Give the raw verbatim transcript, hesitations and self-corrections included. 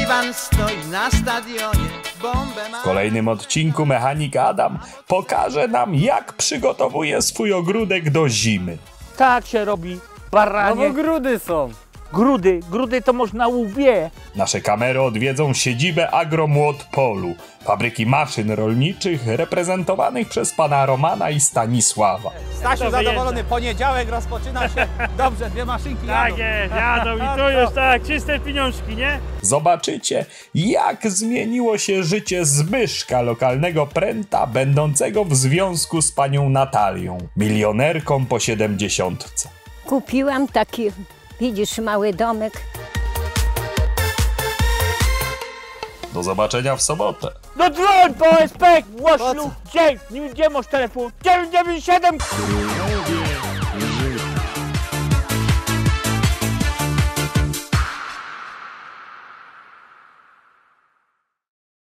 Iwan stoi na stadionie, bombę ma... W kolejnym odcinku mechanik Adam pokaże nam, jak przygotowuje swój ogródek do zimy. Tak się robi, baranie. No bo grudy są. Grudy, grudy to można łbie. Nasze kamery odwiedzą siedzibę Agromłot Polu, fabryki maszyn rolniczych reprezentowanych przez pana Romana i Stanisława. Stasiu zadowolony, poniedziałek rozpoczyna się. Dobrze, dwie maszynki jadą. Tak jest, jadą i tu już tak, czyste pieniążki, nie? Zobaczycie, jak zmieniło się życie Zbyszka, lokalnego pręta, będącego w związku z panią Natalią, milionerką po siedemdziesiątce. Kupiłam taki, widzisz, mały domek. Do zobaczenia w sobotę. No dzwoń po S P, łoślu, gdzie, gdzie masz telefon? dziewięć dziewięć siedem.